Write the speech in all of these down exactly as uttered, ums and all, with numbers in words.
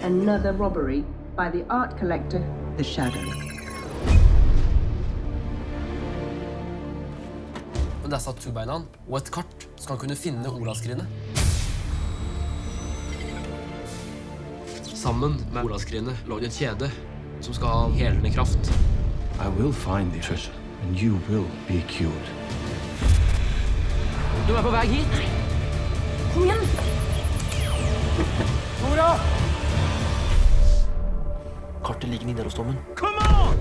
another robbery by the art collector, The Shadow. Men der satt Tubeinan og et kart, så han kunne finne Olavskrinet. Sammen med Olavskrinet lå det en kjede som skal ha helende kraft. I will find the treasure, and you will be cured. Du er på vei hit. Kom igjen! Nora! Kartet ligger i Nidarosdomen. Come on!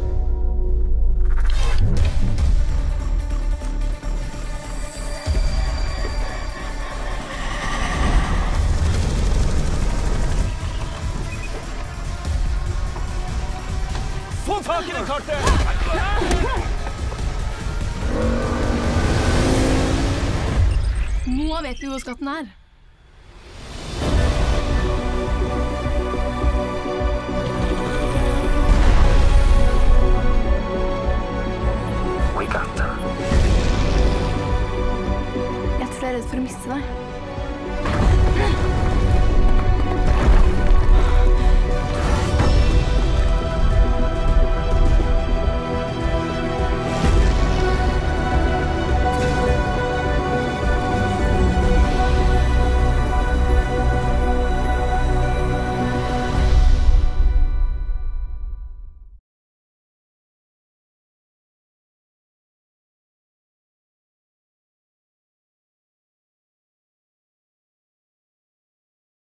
Få tak i det kartet! Nå vet vi hvor skatten er.